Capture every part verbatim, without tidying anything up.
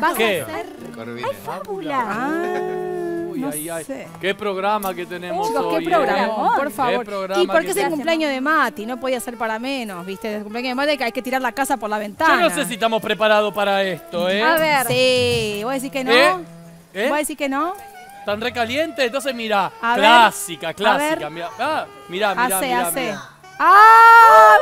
Vas ¿Qué? a hacer... Hay fábula. Ah, uy, no ay, ay. sé. ¿Qué programa que tenemos Chicos, hoy? qué programa, eh? por favor. ¿Qué programa Y porque que es el tenemos? cumpleaños de Mati, no podía ser para menos, ¿viste? El cumpleaños de Mati que hay que tirar la casa por la Yo ventana. no sé si estamos preparados para esto, ¿eh? A ver. Sí, ¿vos decís que no? ¿Eh? ¿Eh? ¿Vos decís que no? ¿Tan recaliente? Entonces mira, A ver. clásica, A clásica. ver. Mira, ah, mira, mira, Hace, mira, hace. mira. ¡Ah!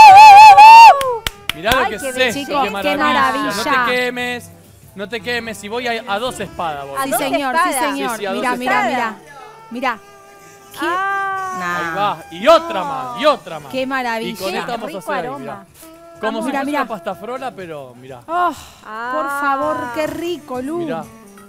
Mirá lo Ay, que es qué esto, bello. Chicos, qué qué maravilla. maravilla. No te quemes, no te quemes. Si voy a, a dos espadas, voy. Sí, dos señor, sí, espadas. señor. Sí, sí, a dos Mirá, mirá, mirá. espadas. Mirá. ¿Qué? Ah, Ahí va. Y otra más, y otra más. Qué maravilla. Y con esta vamos a rico hacer ahí, aroma. mirá. Como si Mirá, fuese mirá. una pasta frola, pero mirá. Oh, Ah. por favor, qué rico, Lu. Mirá.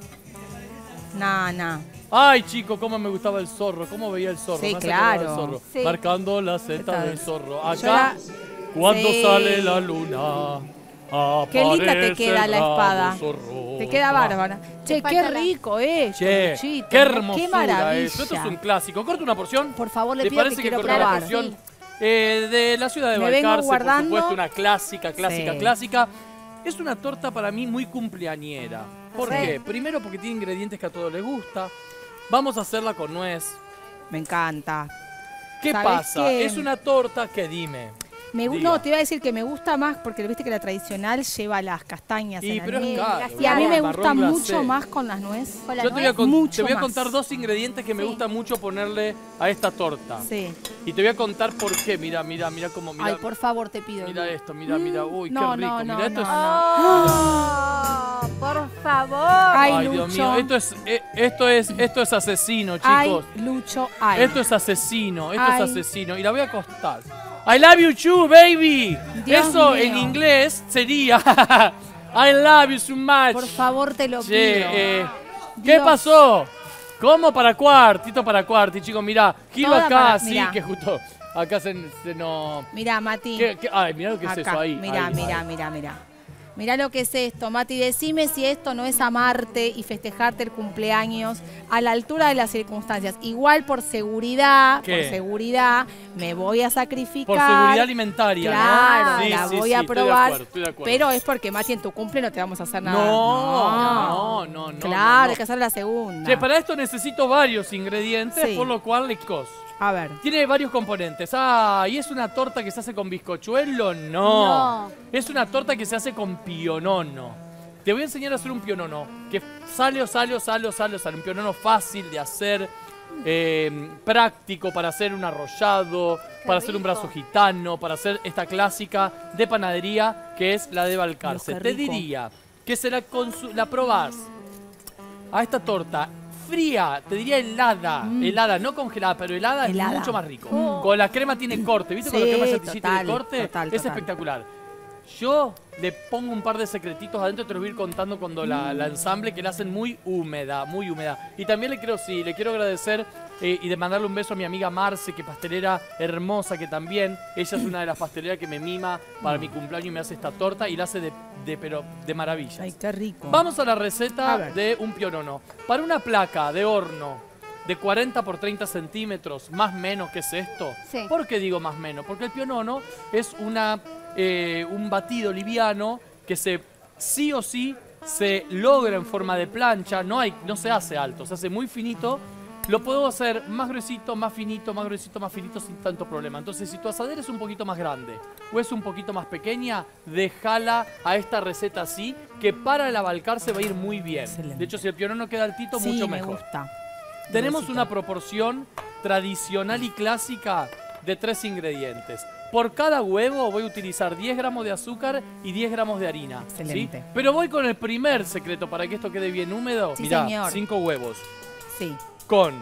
Nah, nah. Ay, chico, cómo me gustaba el zorro, cómo veía el zorro. Sí, me hace acordar claro. del zorro. Sí. Marcando la seta Esta del vez. zorro. Yo Acá, la- cuando Sí. sale la luna, Qué linda te aparece queda el la ramo espada. zorro. Te queda Ah. bárbara. Che, qué falta la- rico es. Che, Luchito, qué ¿no? hermosura Qué maravilla. eso. Esto es un clásico. ¿Corta una porción? Por favor, le ¿Te pido parece que que quiero corta una probar. porción? Sí. Eh, de la ciudad de Me vengo Balcarce, por guardando. supuesto, una clásica, clásica, Sí. clásica. Es una torta para mí muy cumpleañera. ¿Por Sí. qué? Primero porque tiene ingredientes que a todos les gusta. Vamos a hacerla con nuez. Me encanta. ¿Qué ¿Sabés pasa? qué? Es una torta que dime. Me, gu- Diga. no, te iba a decir que me gusta más porque viste que la tradicional lleva las castañas Y en la pero es nuez. caro. Y a mí me marrón gusta glacé. mucho más con las nueces. Con la Yo te voy, a nuez. con- Mucho te voy a más. contar dos ingredientes que me Sí. gusta mucho ponerle a esta torta. Sí. Y te voy a contar por qué. Mira, mira, mira cómo. Mira, Ay, por favor, te pido. mira Lu. esto, mira, mira. Uy, No, qué rico. no, mira, no, esto no, es. Oh, por favor. Ay, Ay, Dios Lucho. mío, esto es, eh, esto es, esto es asesino, Ay, chicos. Lucho, ay. Esto es asesino, esto Ay. es asesino. Y la voy a costar. I love you too, baby. Dios Eso mío. en inglés sería I love you so much. Por favor, te lo Che, pido. eh, ¿qué Dios. pasó? ¿Cómo para cuartito para cuarti, chicos? Mirá, giro Toda acá, para- sí, mirá. que justo acá se, se nos... Mirá, Mati. ¿Qué- qué? Ay, mirá lo que es Acá. eso ahí. Mirá, ahí, mirá, ahí. mirá, mirá. Mirá lo que es esto, Mati. Decime si esto no es amarte y festejarte el cumpleaños a la altura de las circunstancias. Igual por seguridad, ¿Qué? por seguridad, me voy a sacrificar. Por seguridad alimentaria, Claro, ¿no? Sí, la sí, voy sí, a estoy de probar. acuerdo, estoy de acuerdo. Pero es porque, Mati, en tu cumple no te vamos a hacer nada. No, no, no, no. Claro, no. hay que hacer la segunda. Che, para esto necesito varios ingredientes, Sí. por lo cual le cos. A ver. Tiene varios componentes. Ah, ¿y es una torta que se hace con bizcochuelo? No. No. Es una torta que se hace con pionono. Te voy a enseñar a hacer un pionono. Que sale o sale o sale o sale o sale. Un pionono fácil de hacer, eh, práctico para hacer un arrollado, para hacer un rico. brazo gitano, para hacer esta clásica de panadería que es la de Balcarce. Dios, qué Te rico. diría que se la, consu- la probás a esta torta fría, te diría helada, helada, no congelada, pero helada, Mm. Helada. es mucho más rico. Mm. Con la crema tiene corte, ¿viste? Con Sí, la crema chantilly tiene total, corte, total, es total. espectacular. Yo le pongo un par de secretitos adentro, te los voy a ir contando cuando la, la ensamble, que la hacen muy húmeda, muy húmeda. Y también le quiero, sí, le quiero agradecer eh, y de mandarle un beso a mi amiga Marce, que pastelera hermosa, que también, ella es una de las pasteleras que me mima para mi cumpleaños y me hace esta torta y la hace de, de pero de maravillas. Ay, qué rico. Vamos a la A receta ver. de un pionono. Para una placa de horno de cuarenta por treinta centímetros, más menos, ¿qué es esto? Sí. ¿Por qué digo más menos? Porque el pionono es una, eh, un batido liviano que se sí o sí se logra en forma de plancha, no, hay, no se hace alto, se hace muy finito. Lo puedo hacer más gruesito, más finito, más gruesito, más finito sin tanto problema. Entonces, si tu asadera es un poquito más grande o es un poquito más pequeña, déjala a esta receta así, que para el Balcarce va a ir muy bien. Excelente. De hecho, si el pionono queda altito, Sí, mucho me mejor. gusta. Tenemos Gruesito. una proporción tradicional y clásica de tres ingredientes. Por cada huevo voy a utilizar diez gramos de azúcar y diez gramos de harina. ¿sí? Excelente. Pero voy con el primer secreto para que esto quede bien húmedo. Sí, Mirá, señor. cinco huevos. Sí. Con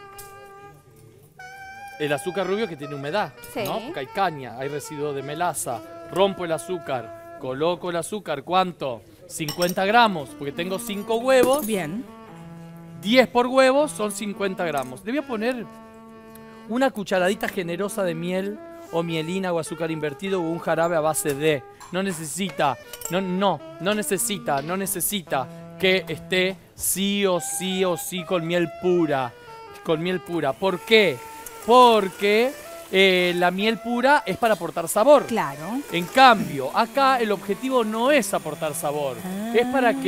el azúcar rubio que tiene humedad, Sí. ¿no? Porque hay caña, hay residuo de melaza. Rompo el azúcar, coloco el azúcar, ¿cuánto? cincuenta gramos, porque tengo cinco huevos. Bien. diez por huevo son cincuenta gramos. Le voy a poner una cucharadita generosa de miel o mielina o azúcar invertido o un jarabe a base de. No necesita, no, no, no necesita, no necesita que esté sí o sí o sí con miel pura. Con miel pura. ¿Por qué? Porque eh, la miel pura es para aportar sabor. Claro. En cambio, acá el objetivo no es aportar sabor. Ah. Es para que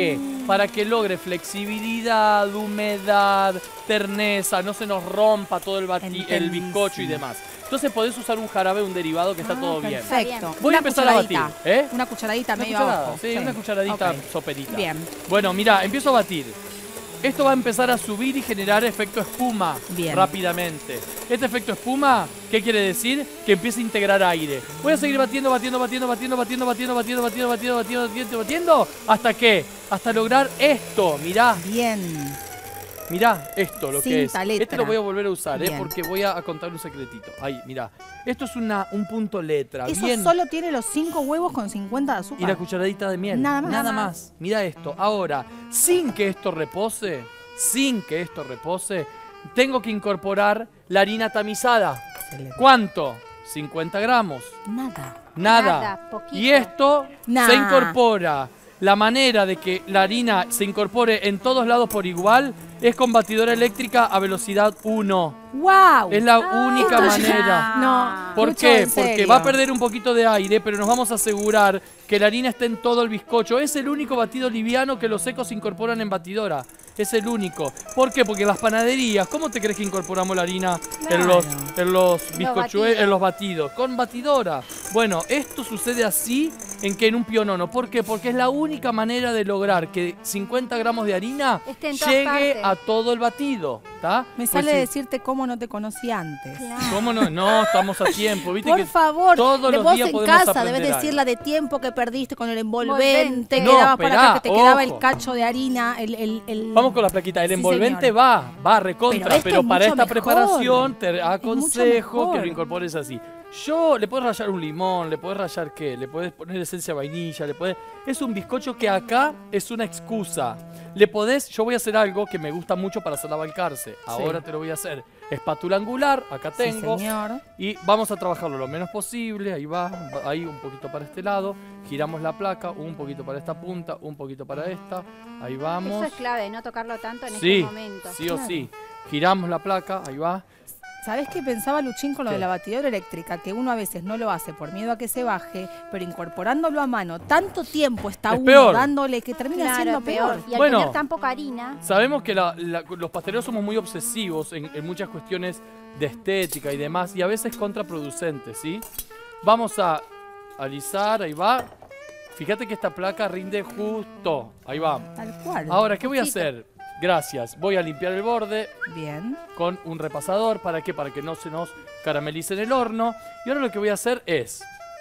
para que logre flexibilidad, humedad, terneza, no se nos rompa todo el, bati el bizcocho y demás. Entonces podés usar un jarabe, un derivado que está ah, todo bien. Perfecto. Voy una a empezar a batir. ¿eh? Una cucharadita una medio cucharada, abajo. Sí, sí, una cucharadita okay. soperita. Bien. Bueno, mira, empiezo a batir. Esto va a empezar a subir y generar efecto espuma Bien. rápidamente. Este efecto espuma, ¿qué quiere decir? Que empieza a integrar aire. Voy a seguir batiendo, batiendo, batiendo, batiendo, batiendo, batiendo, batiendo, batiendo, batiendo, batiendo, batiendo, batiendo. ¿Hasta qué? Hasta lograr esto, mirá. Bien. Mirá esto, lo que es. Cinta, letra. Este lo voy a volver a usar, ¿eh? Bien. Porque voy a, a contar un secretito. Ahí, mirá. Esto es una, un punto letra. Eso bien. solo tiene los cinco huevos con cincuenta de azúcar. Y la cucharadita de miel. Nada más. Nada más. Mirá esto. Ahora, sin que esto repose, sin que esto repose, tengo que incorporar la harina tamizada. Excelente. ¿Cuánto? cincuenta gramos. Nada. Nada. Nada, poquito. Y esto Nah. se incorpora. La manera de que la harina se incorpore en todos lados por igual es con batidora eléctrica a velocidad uno. ¡Wow! Es la única esto ya- manera. No. ¿Por Lucho, qué? en Porque serio. va a perder un poquito de aire, pero nos vamos a asegurar que la harina esté en todo el bizcocho. Es el único batido liviano que los secos incorporan en batidora. Es el único. ¿Por qué? Porque en las panaderías, ¿cómo te crees que incorporamos la harina en los, en los bizcochuelos, batidos. en los batidos? Con batidora. Bueno, esto sucede así en que en un pionono. ¿Por qué? Porque es la única manera de lograr que cincuenta gramos de harina Esté en todas llegue partes. a todo el batido. ¿Tá? Me Pues sale sí. decirte cómo no te conocí antes. Claro. ¿Cómo no? No, estamos a tiempo. ¿Viste Por que favor, todos de los vos días en podemos casa aprender debes algo? decir la de tiempo que perdiste con el Envolvente. envolvente, No, que dabas para esperá, acá, que te quedaba ojo. el cacho de harina, el... el, el... Vamos con la plaquita. El Sí, envolvente señor. va, va recontra, Pero pero, esto es para mucho esta mejor. preparación te mucho aconsejo que mejor. lo incorpores así. Yo le puedes rallar un limón, le puedes rallar qué, le puedes poner esencia de vainilla, le puedes... Es un bizcocho que acá es una excusa. Le podés, yo voy a hacer algo que me gusta mucho para hacer la balcarce. Ahora te lo voy a hacer. Espátula angular, acá Sí, tengo. señor. Y vamos a trabajarlo lo menos posible. Ahí va, va- ahí un poquito para este lado. Giramos la placa, un poquito para esta punta, un poquito para esta. Ahí vamos. Eso es clave, no tocarlo tanto en Sí, este momento. sí o Claro. sí. Giramos la placa, ahí va. ¿Sabés qué pensaba Luchín con lo ¿Qué? de la batidora eléctrica? Que uno a veces no lo hace por miedo a que se baje, pero incorporándolo a mano, tanto tiempo está Es uno peor. dándole que termina Claro, siendo peor. Y al Bueno. tener tan poca harina, Sabemos que la- la- los pasteleros somos muy obsesivos en, en muchas cuestiones de estética y demás, y a veces contraproducentes, ¿sí? Vamos a alisar, ahí va. Fíjate que esta placa rinde justo. Ahí va. Tal cual. Ahora, ¿qué voy a Justito. hacer? Gracias. Voy a limpiar el borde Bien. con un repasador. ¿Para qué? Para que no se nos caramelice en el horno. Y ahora lo que voy a hacer es...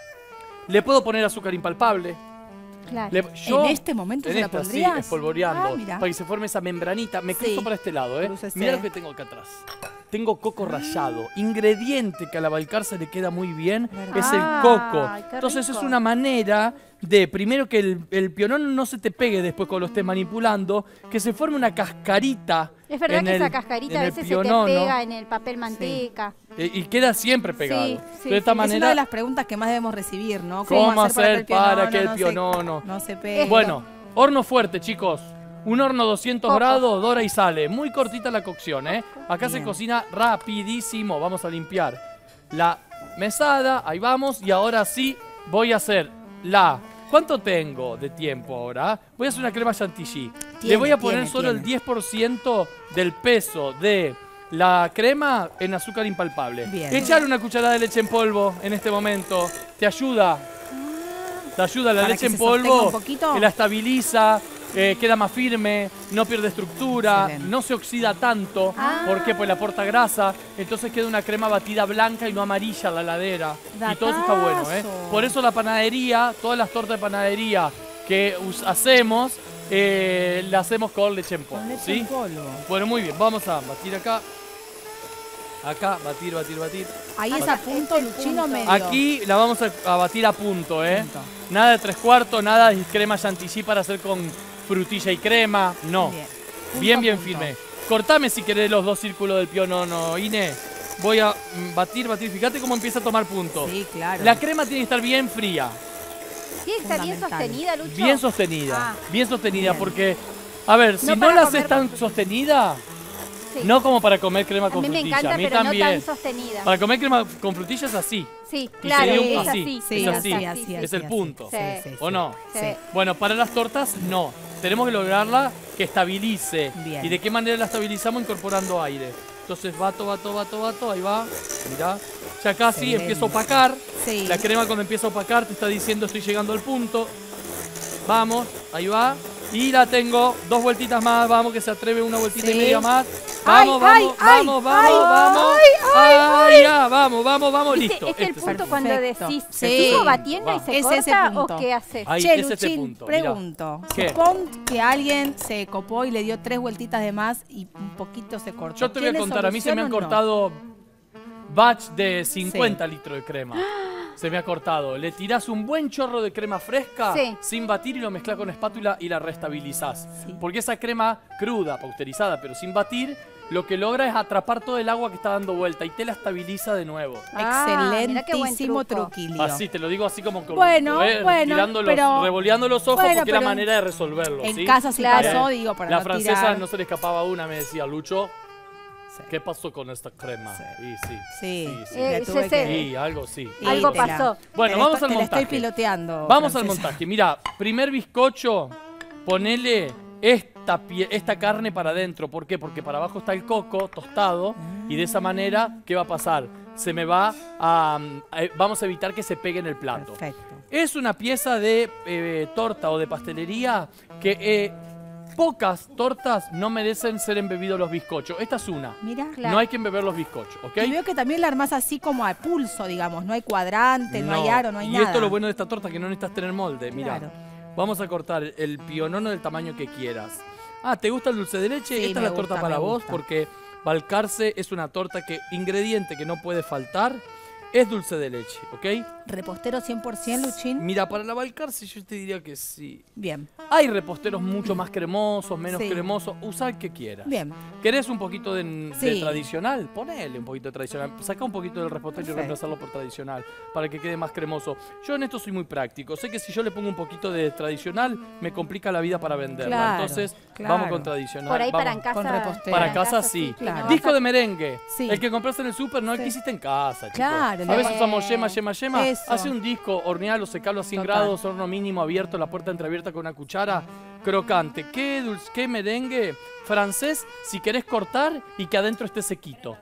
Le puedo poner azúcar impalpable. claro. Le- yo- ¿En este momento en se la esta, sí, pondrías? espolvoreando. Ah, mira. para que se forme esa membranita. Me cruzo Sí. para este lado, ¿eh? Crúcese. Mira lo que tengo acá atrás. Tengo coco rallado. Ingrediente que a la balcarce le queda muy bien ¿Verdad? es el Ay, coco. qué Entonces rico. es una manera de, primero, que el, el pionón no se te pegue después cuando lo estés manipulando, que se forme una cascarita. Es verdad en que el- esa cascarita en a el veces se te pionono, pega en el papel manteca. eh, y queda siempre pegado. Sí, sí, de esta sí. Es una manera, de las preguntas que más debemos recibir, ¿no? ¿cómo hacer para que el no se- pionono? no se pegue? Bueno, horno fuerte, chicos. Un horno doscientos Poco. grados, dora y sale. Muy cortita la cocción, ¿eh? Acá se Bien. cocina rapidísimo. Vamos a limpiar la mesada. Ahí vamos. Y ahora sí voy a hacer la... ¿Cuánto tengo de tiempo ahora? Voy a hacer una crema chantilly. Le Tiene, voy a poner tiene, solo el tiene. diez por ciento del peso de la crema en azúcar impalpable. Bien. Echar una cucharada de leche en polvo en este momento. Te ayuda. Te ayuda la Para leche que en se sostenga polvo. un poquito. que la estabiliza. Eh, queda más firme, no pierde estructura, Excelente. no se oxida tanto. Ah. ¿Por qué? Pues le aporta grasa. Entonces queda una crema batida blanca y no amarilla en la heladera. Y todo eso está bueno, ¿eh? Datazo. Por eso la panadería, todas las tortas de panadería que us- hacemos, eh, la hacemos con leche en polvo. Con leche ¿sí? en polvo. Bueno, muy bien. Vamos a batir acá. Acá, batir, batir, batir. Ahí es a punto, Este es el Luchino punto. medio. Aquí la vamos a, a batir a punto, ¿eh? Punto. Nada de tres cuartos, nada de crema chantilly para hacer con frutilla y crema. No. Bien. Bien, Punto, bien punto. firme. Cortame si querés los dos círculos del pionono, Inés. Voy a mm, batir, batir. Fíjate cómo empieza a tomar punto. Sí, claro. La crema tiene que estar bien fría, ¿Tiene que estar bien Fundamental. sostenida, Lucho? bien sostenida. Ah. Bien sostenida, Bien. porque, a ver, si No no, para la comer haces tan con- sostenida, Sí. no como para comer crema A con mí me frutilla. encanta, a mí pero también. no tan sostenida. Para comer crema con frutilla es así. Sí, Y claro, sería un- es así, así. Sí, es así, así, así, es así, el así. punto. Sí. Sí, sí, ¿O sí. no? Sí. Sí. Bueno, para las tortas no. Tenemos que lograrla que estabilice. Bien. ¿Y de qué manera la estabilizamos? Incorporando aire. Entonces, vato, vato, vato, vato, ahí va. Mirá. Ya casi Excelente. empiezo a opacar. Sí. La crema cuando empieza a opacar te está diciendo estoy llegando al punto. Vamos, ahí va. Y la tengo. Dos vueltitas más. Vamos, que se atreve una vueltita y Sí. media más. Ay, Vamos, ay, vamos, ay, vamos, ay, vamos, vamos. ay, Ay, ya, vamos, vamos, vamos. ¿Viste? Listo. Es el Este es punto el cuando Perfecto. decís, Sí. ¿sigo batiendo y Va. se Es ese corta punto. o qué haces? Ahí, Che, es ese Luchín, punto, mirá. pregunto. ¿Qué? Supón que alguien se copó y le dio tres vueltitas de más y un poquito se cortó. Yo te voy a ¿Tiene contar, a mí se me han solución o no? cortado batch de cincuenta litros de crema. Se me ha cortado. Le tirás un buen chorro de crema fresca Sí. sin batir y lo mezclás con espátula y la restabilizás. Sí. Porque esa crema cruda, pausterizada, pero sin batir, lo que logra es atrapar todo el agua que está dando vuelta y te la estabiliza de nuevo. Ah, mirá qué buen Excelentísimo truco. truquillo. Así, te lo digo así como con, Bueno, eh, bueno, tirando los- pero- revoleando los ojos bueno, porque es la pero manera de resolverlo. En ¿sí? casa sí Claro. pasó, digo, para La no francesa tirar. no se le escapaba una, me decía, Lucho, Sí. ¿qué pasó con esta crema? Sí. Y sí. Sí, sí, Eh, la tuve se- que- se- Sí, algo sí. y Algo te la- pasó. Bueno, te la vamos estoy- al te la estoy montaje. piloteando. Vamos al francesa. montaje. Mira, primer bizcocho, ponele esta, pie- esta carne para adentro. ¿Por qué? Porque para abajo está el coco tostado y de esa manera, ¿qué va a pasar? Se me va a... a- vamos a evitar que se pegue en el plato. Perfecto. Es una pieza de eh, torta o de pastelería que eh, pocas tortas no merecen ser embebidos los bizcochos. Esta es una. Mira. Claro. No hay que embeber los bizcochos, ¿ok? Y veo que también la armás así como a pulso, digamos. No hay cuadrante, no, hay aro, no hay y nada. esto es lo bueno de esta torta, que no necesitas tener molde. Mira, Claro. vamos a cortar el pionono del tamaño que quieras. Ah, ¿te gusta el dulce de leche? Sí, Esta me es la torta gusta, para me vos gusta. porque Balcarce es una torta que ingrediente que no puede faltar es dulce de leche, ¿ok? ¿Repostero cien por ciento, Luchín? Mira, para la Balcarce yo te diría que sí. Bien, Hay reposteros mucho más cremosos, menos Sí. cremosos. Usa el que quieras. bien. ¿Querés un poquito de, de Sí. tradicional? Ponele un poquito de tradicional. Saca un poquito del repostero y Perfecto. reemplazarlo por tradicional para que quede más cremoso. Yo en esto soy muy práctico. Sé que si yo le pongo un poquito de tradicional, me complica la vida para venderla. Claro, Entonces, claro. vamos con tradicional. Por ahí Vamos. para en casa. Con repostero. Para casa sí. que Claro. no Disco vas a- de merengue. Sí. El que compraste en el súper, no el que Sí. hiciste en casa, chicos. Claro, A le- veces usamos yema, yema, yema. Eso. Hace un disco, hornealo, secalo a cien Total. grados, horno mínimo abierto, la puerta entreabierta con una cuchara. Crocante. ¿Qué, dulce, qué merengue francés si querés cortar y que adentro esté sequito?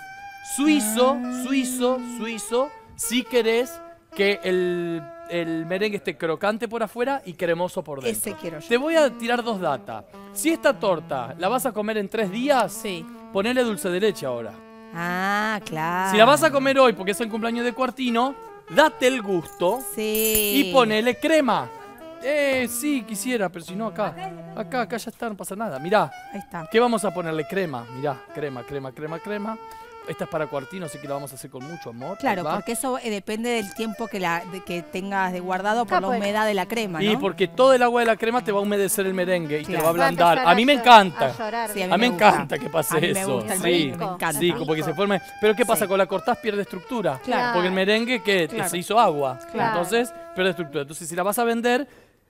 Suizo, Ah. suizo, suizo, si querés que el, el merengue esté crocante por afuera y cremoso por dentro. Ese quiero yo. Te voy a tirar dos datas. Si esta torta la vas a comer en tres días, Sí. ponele dulce de leche ahora. Ah, claro. Si la vas a comer hoy porque es el cumpleaños de Cuartino, date el gusto Sí. y ponele crema. Eh, sí, quisiera, pero si no acá. Acá, acá ya está, no pasa nada. Mirá, Ahí está. ¿qué vamos a ponerle? Crema, mirá, crema, crema, crema, crema. Esta es para Cuartino, así que la vamos a hacer con mucho amor. Claro, ahí va. porque eso eh, depende del tiempo que, la, de que tengas de guardado por Ah, la pues. humedad de la crema, ¿no? Y porque todo el agua de la crema te va a humedecer el merengue y te lo va a Claro. Va a ablandar. empezar A mí me llo- encanta. a llorar. Sí, A mí me gusta. encanta que pase A mí me eso. gusta el Sí. merengue, me Rico. encanta. Sí, porque se forme. Pero ¿qué pasa? Sí. Con la cortás pierde estructura. Claro. Porque el merengue que Claro. se hizo agua. Claro. Entonces pierde estructura. Entonces si la vas a vender,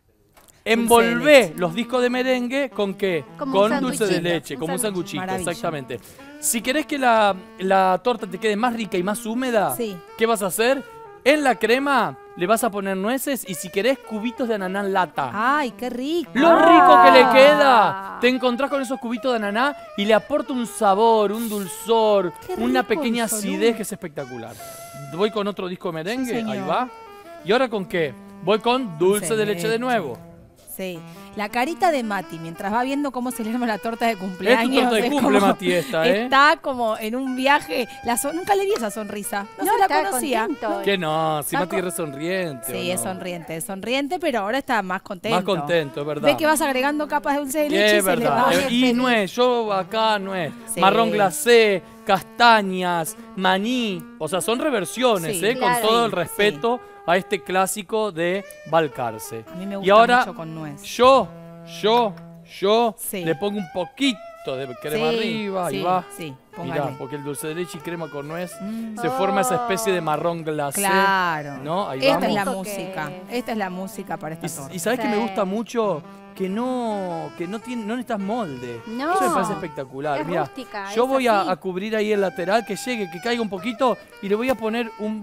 envolvé los discos de merengue con qué? Como un con dulce de sanguchito. leche, Un como un sanguchito. sanguchito, Maravilla. exactamente. Si querés que la, la torta te quede más rica y más húmeda, Sí. ¿qué vas a hacer? En la crema le vas a poner nueces y si querés cubitos de ananá en lata. Ay, qué rico. Lo rico que le Ah. queda. Te encontrás con esos cubitos de ananá y le aporta un sabor, un dulzor, Qué una rico pequeña el solú. acidez que es espectacular. Voy con otro disco de merengue, Sí, ahí señor. va. ¿Y ahora con qué? Voy con dulce de leche de nuevo. Sí. La carita de Mati, mientras va viendo cómo se le arma la torta de Es cumpleaños. tu torta de es cumple, como- Mati, esta, ¿eh? Está como en un viaje. La son- Nunca le vi esa sonrisa. No, No, se la está conocía. contento. Que no, si Está Mati con- es sonriente. Sí, ¿o es no? sonriente, es sonriente, pero ahora está más contento. Más contento, es verdad. Ve que vas agregando capas de dulce de leche Es y se le verdad. va. Eh, Bien Y feliz. nuez, yo acá nuez. Sí. Marrón glacé, castañas, maní. O sea, son reversiones, Sí, ¿eh? claro. Con todo el Sí, respeto a este clásico de Balcarce. A mí me gusta Y ahora, mucho con nuez. yo, yo, yo Sí. le pongo un poquito de crema Sí, arriba, sí, ahí va. Sí, Mirá, póngale. porque el dulce de leche y crema con nuez Mm. se forma esa especie de marrón glacé. Claro. ¿No? Ahí Esta vamos. es la Porque- música. Esta es la música para esta Y, torta. y sabes que me Sí. gusta mucho que no que no tiene no necesitas molde. No. Eso me parece espectacular. Es Mira, rústica, yo es voy a, así. a cubrir ahí el lateral que llegue, que caiga un poquito y le voy a poner un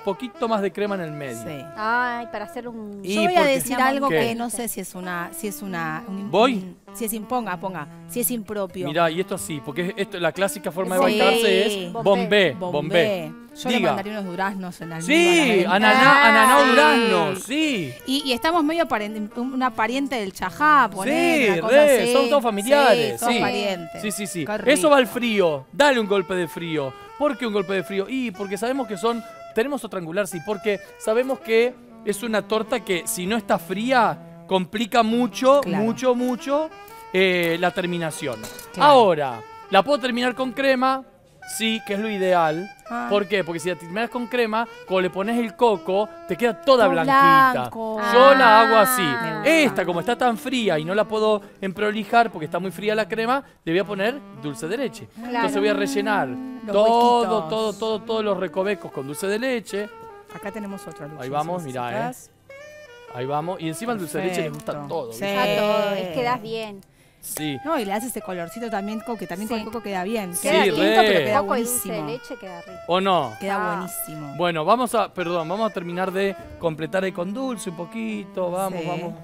poquito más de crema en el medio. Sí. Ay, para hacer un... Y Yo voy a porque- decir algo ¿Qué? que no sé si es una, si es una, un- ¿Voy? un- si es imponga, ponga, si es impropio. Mirá, y esto así, porque esto, la clásica forma de Sí. bancarse es bombé, Bombé. bombé. Yo le Diga. mandaría unos duraznos en almíbar. Sí, a la ananá, Ah, ananá sí. durazno, sí. Y, y estamos medio paren- una pariente del chajá, poner, Sí, una cosa re, así. son todos familiares. Sí, todos Sí, parientes. sí, sí, sí. Qué Eso rico. va al frío. Dale un golpe de frío. ¿Por qué un golpe de frío? Y porque sabemos que son, tenemos otro angular, sí, porque sabemos que es una torta que si no está fría, complica mucho, Claro. mucho, mucho eh, la terminación. Claro. Ahora, ¿la puedo terminar con crema? Sí, que es lo ideal. Ah. ¿Por qué? Porque si la terminas con crema, cuando le pones el coco, te queda toda Todo blanquita. blanco. Yo la hago Ah, así. me gusta. Esta, como está tan fría y no la puedo emprolijar porque está muy fría la crema, le voy a poner dulce de leche. Entonces voy a rellenar Los todo, huequitos. todo, todo, todos los recovecos con dulce de leche. Acá tenemos otro. Luchi, Ahí vamos, si mirá, eh. necesitas. Ahí vamos. Y encima el dulce de leche les gusta Perfecto. todo. Sí. ¿viste? A todo, es que das bien. Sí. No, y le hace ese colorcito también, co- que también con Sí. el coco queda bien. Sí, Queda re. tinto, pero queda Coco y dulce de buenísimo. leche queda rico. ¿O no? Queda Ah. buenísimo. Bueno, vamos a, perdón, vamos a terminar de completar ahí con dulce un poquito. Vamos, Sí. vamos.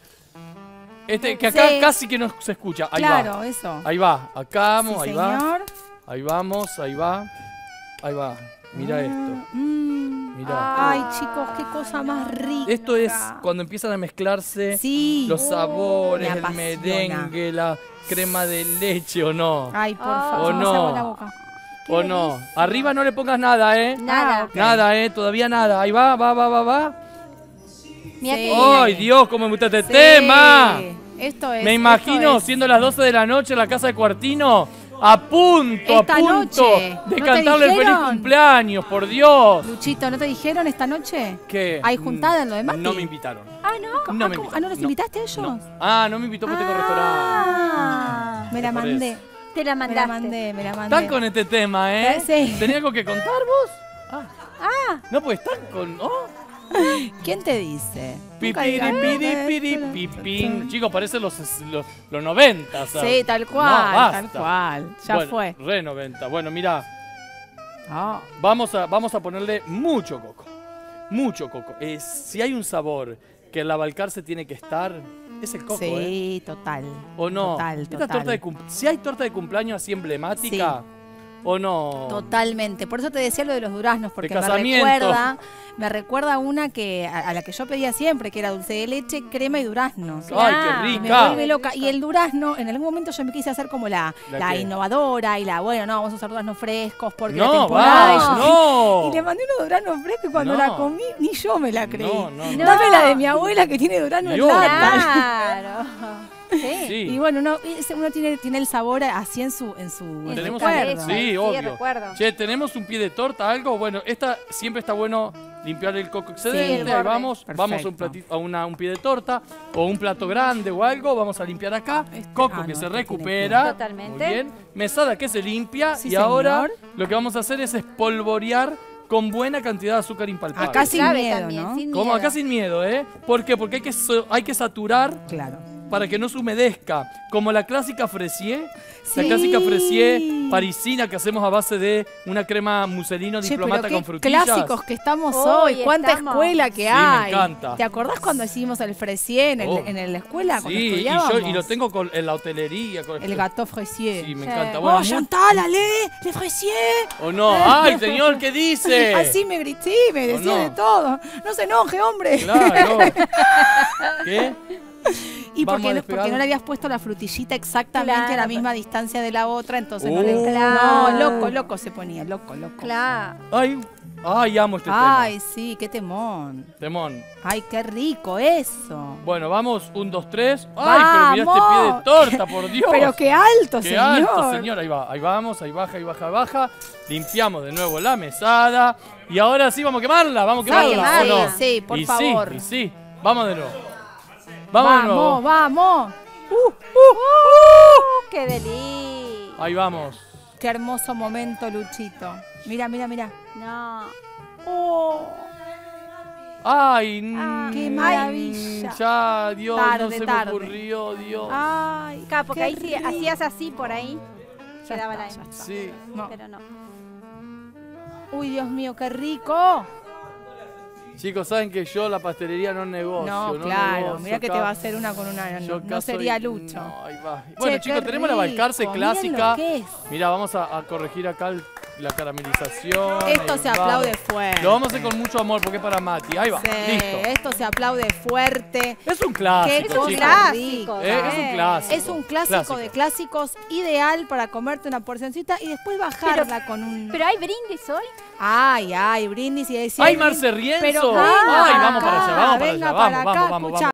Este, que acá Sí. casi que no se escucha. Ahí claro, va. eso. Ahí va. Acá vamos, Sí, ahí va. señor. Ahí vamos, ahí va. Ahí va. Mira esto. Mm. Mira. Ay, chicos, qué cosa más rica. Esto es cuando empiezan a mezclarse Sí. los sabores, Me el apasiona. merengue, la crema de leche, ¿o no? Ay, por Ah. favor. ¿O se me no? hace agua la boca. Qué ¿O no? delicia. Arriba no le pongas nada, ¿eh? Nada. Ah, ok. Nada, ¿eh? Todavía nada. Ahí va, va, va, va, va. Mira Sí. que ¡Ay, Dios, cómo me gusta este Sí. tema! Esto es. Me esto imagino es- siendo las doce de la noche en la casa de Cuartino, a punto, Esta a punto noche, de ¿no te cantarle el feliz dijeron? cumpleaños, por Dios. Luchito, ¿no te dijeron esta noche? ¿Qué? ¿Hay juntada en lo de Mati? No me invitaron. Ah, no. No ah, me ¿cómo? invitaron. Ah, ¿no los invitaste a ellos? No. Ah, no me invitó porque tengo restaurante. Ah, me la Por mandé. eso. Te la Me la mandaste. mandé, me la mandé. Están con este tema, ¿eh? Sí. ¿Tenía algo que contar vos? Ah. No, pues están con... Oh. ¿Quién te dice? Nunca Pipiri, digan, piri, "Eh, piri, pero- pipín. Chicos, parecen los, los, los noventa, ¿sabes? Sí, tal cual, No, basta. tal cual. Ya Bueno, fue. Re noventa. Bueno, mira, Ah, vamos a, vamos a ponerle mucho coco. Mucho coco. Eh, si hay un sabor que en la Balcarce tiene que estar, es el coco, ¿eh? sí, total. ¿O no? Total, Esta total. torta de cum- si hay torta de cumpleaños así emblemática, ¿o no? Totalmente. Por eso te decía lo de los duraznos, porque me casamiento. recuerda, me recuerda una que a, a la que yo pedía siempre, que era dulce de leche, crema y duraznos. ¡Ay, Ah, qué Y me rica! vuelve loca. Y el durazno, en algún momento yo me quise hacer como la, ¿La la qué? innovadora y la, bueno, no, vamos a usar duraznos frescos porque la No, temporada. va, y yo- no. Y le mandé unos duraznos frescos y cuando No. la comí, ni yo me la creí. No, no, no. Dame la de mi abuela que tiene durazno en Dios. lata. Claro. Sí. Sí. Y bueno, uno, ese- uno tiene, tiene el sabor así en su, en su, en su Tenemos recuerdo. sí, Sí, obvio. recuerdo. Che, tenemos un pie de torta, algo. Bueno, esta siempre está bueno limpiar el coco excedente. Sí, el Ahí borde. vamos, vamos a un, Perfecto. platito, a una, un pie de torta o un plato grande o algo. Vamos a limpiar acá. Este- Coco ah, que no, se este recupera. tiene que- Totalmente. Muy bien. Mesada que se limpia. Sí, y ahora señor. lo que vamos a hacer es espolvorear con buena cantidad de azúcar impalpable. Acá sin Clave miedo, también, ¿no? sin Como miedo. acá sin miedo, ¿eh? ¿Por qué? Porque hay que, so- hay que saturar Claro. para que no se humedezca. Como la clásica Fresier. La Sí. clásica Fresier parisina que hacemos a base de una crema muselino Che, diplomata pero con qué frutillas. clásicos que estamos Hoy hoy. Cuánta estamos. escuela que Sí, me hay. encanta. ¿Te acordás cuando hicimos el fresier en, el- Oh. en la escuela? Cuando Sí, y, estudiábamos? yo, y lo tengo con, en la hotelería. Con El gâteau fresier. Sí, me Sí. encanta. Oh, Bueno, mu- Chantal, allez, le fresier. ¿O no? ¡Ay, señor, qué dice! Así me grité, sí, me ¿O decía no? de todo. No se enoje, hombre. Claro. ¿Qué? Y Vamos porque a no, porque despegar. no le habías puesto la frutillita exactamente a la Claro. misma distancia de la otra, entonces no le... Uh. No, loco, loco se ponía, loco, loco. Claro. Ay, ay, amo este Ay, sí, qué temón. tema. Temón. Ay, qué rico eso. Bueno, vamos, un, dos, tres. ¡Ay, pero mira este pie de ¡Vamos! torta, por Dios! Pero qué alto, ¡Qué señor. alto, señor! Ahí va, ahí vamos, ahí baja, ahí baja, baja. Limpiamos de nuevo la mesada. Y ahora sí, vamos a quemarla, vamos a Sí, quemarla, ¿o sí, no? sí, por y favor. Sí, y sí, vamos de nuevo. Vamos, de nuevo. Vamos, vamos. Uh, uh, uh. ¡Qué delicia! Ahí vamos. Qué hermoso momento, Luchito. Mira, mira, mira. No. Oh, Ay, Ah, qué mm, maravilla. Ya, Dios, no Tarde, se tarde. me ocurrió, Dios. ay, Claro, porque qué ahí si rico. hacías así por ahí, Ya quedaba está, la ya está. Sí. No. Pero no. Uy, Dios mío, qué rico. Chicos, saben que yo la pastelería no negocio. No, no claro. negocio. Mira que Acá- te va a hacer una con una. No, yo no acá sería soy- Lucho. No, ahí va. Bueno, Che, chicos, qué tenemos la Balcarce rico. Miren clásica. lo que es. Mira, vamos a, a corregir acá el- la caramelización. Esto ahí se va. aplaude fuerte. Lo vamos a hacer con mucho amor porque es para Mati. Ahí va, Sí, listo. esto se aplaude fuerte. Es un clásico, Qué cosa chicos. clásico. Eh, es un clásico. Es un clásico, de clásicos, ideal para comerte una porcioncita y después bajarla con un... Pero hay brindis hoy. Ay, ay, brindis y decir... ¡Ay, Marce Rienzo! Pero ¡Ay, venga vamos para allá, acá, vamos para venga allá! para Vamos, acá, vamos, vamos, escuchá.